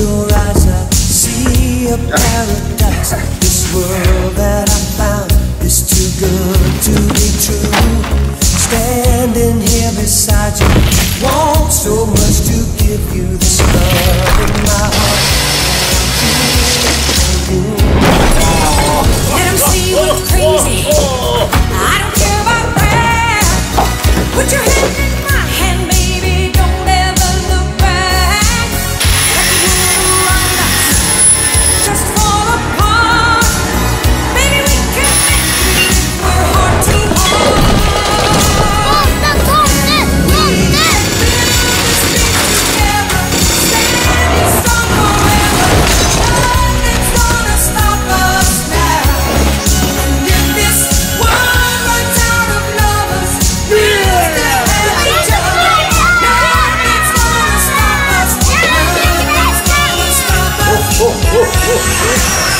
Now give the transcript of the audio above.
your eyes I see a paradise. This world that I found is too good to be true. Standing here beside you, want so much to give you this love in my heart. Let 'em see you look crazy. I don't care about that. Put your hand in my hand, baby. Don't ever look back. Let the world around us just fall apart. Baby, we can make it. We're heart to heart. Oh, oh, oh, oh.